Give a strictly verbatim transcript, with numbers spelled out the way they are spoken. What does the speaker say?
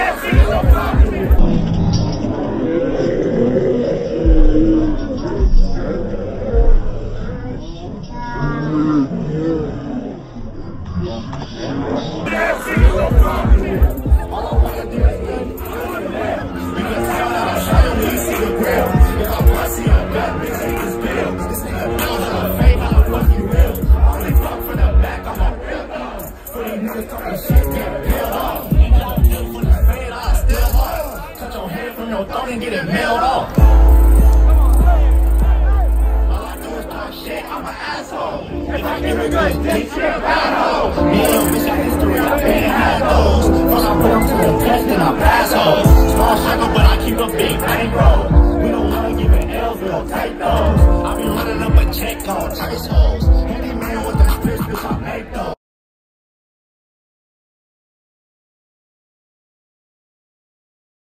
And get it mailed off. All I do is talk shit, I'm an asshole. If I give a good dick, she a bad hoe. Me and bitch, I history, I been had those. Fuck, I put them to the test and I pass hoes. Small circle, but I keep a big bankroll. We don't wanna give it L's, we don't take those. I be running up a check on tight hoes.